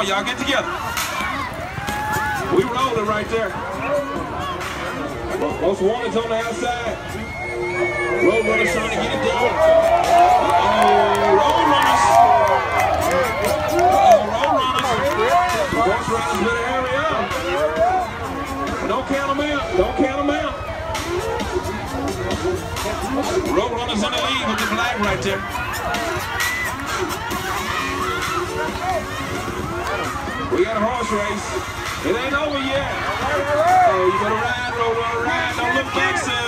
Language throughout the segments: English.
on, y'all, get together. We rolling right there. Most Wanted's on the outside. Road runners trying to get it down. Road runners. Road runners. Horse riders better hurry up. Don't count them out. Don't count them out. Road runners in the lead with the flag right there. We got a horse race. It ain't over yet. Oh, you better ride, road runner, ride. Don't look back, son.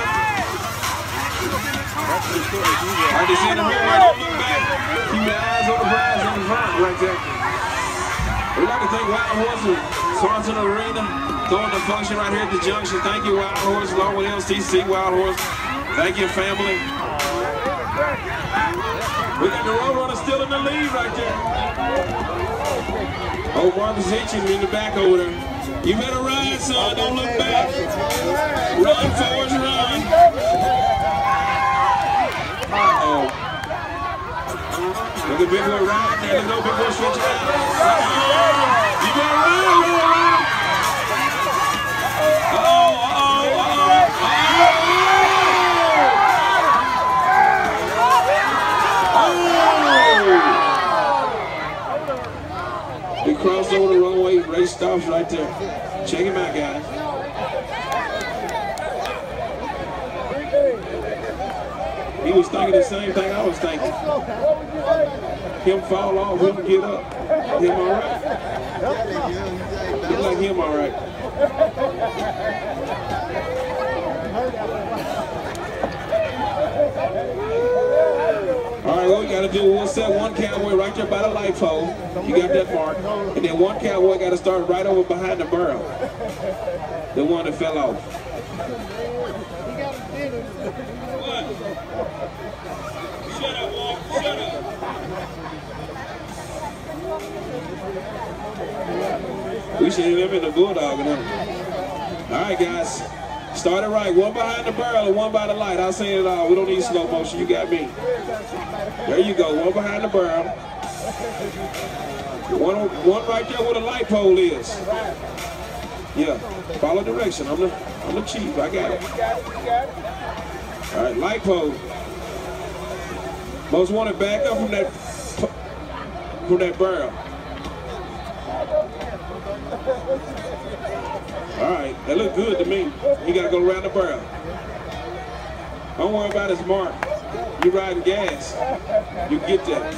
I just said the middle, don't look back. Keep your eyes on the prize on the front right there. We'd like to thank Wild Horse for sponsoring the arena, throwing the function right here at the junction. Thank you, Wild Horse, along with LCC, Wild Horse. Thank you, family. We got the road runner still in the lead right there. Oh, Marcus Hitchin in the back over there. You better ride, son. Don't look back. Run, Forrest, run. Uh-oh. Look at Big Boy riding there. Look at Big Boy switch out. You better ride, run. We crossed over the runway, race stops right there. Check him out, guys. He was thinking the same thing I was thinking. Him fall off, him get up. Him all right. Look like him all right. All right, what we got to do, we'll set one cowboy right there by the light pole. You got that mark. And then one cowboy got to start right over behind the barrel. The one that fell off. What? Shut up, Walk. Shut up. We should have been the bulldog. All right, guys. Start it right. One behind the barrel and one by the light. I'll say it all. We don't need slow motion. You got me. There you go. One behind the barrel. One right there where the light pole is. Yeah. Follow direction. I'm the chief. I got it. All right. Light pole. Most Wanted back up from that barrel. All right, that look good to me. You gotta go around the barrel. Don't worry about his mark. You riding gas. You get that.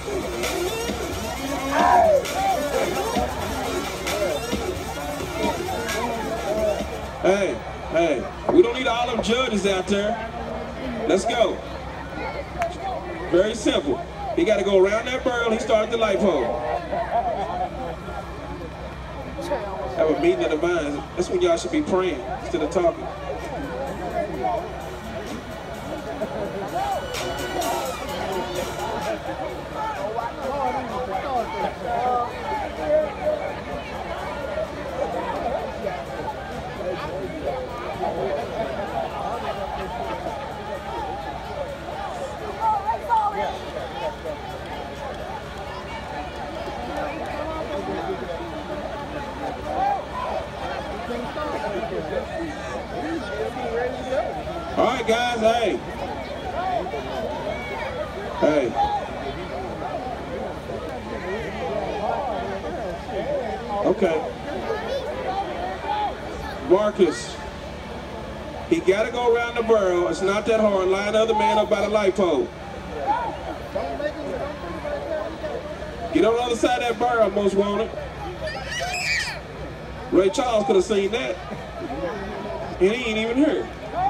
Hey, we don't need all them judges out there. Let's go. Very simple. He gotta go around that barrel. He started the light pole. Have a meeting of the minds. That's when y'all should be praying instead of talking. All right, guys, hey. Okay. Marcus, he got to go around the barrel. It's not that hard. Line the other man up by the light pole. Get on the other side of that barrel, Most Wanted. Ray Charles could have seen that. And he ain't even here.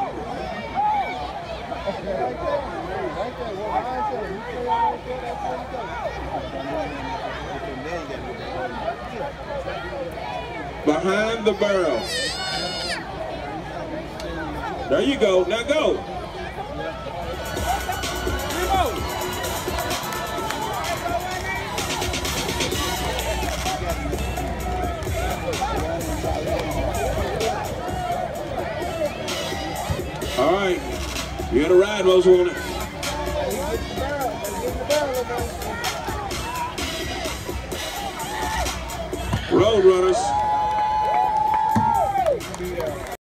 Behind the barrel. There you go. Now go. All right. You're gonna ride, Most Wanted. Road Runners.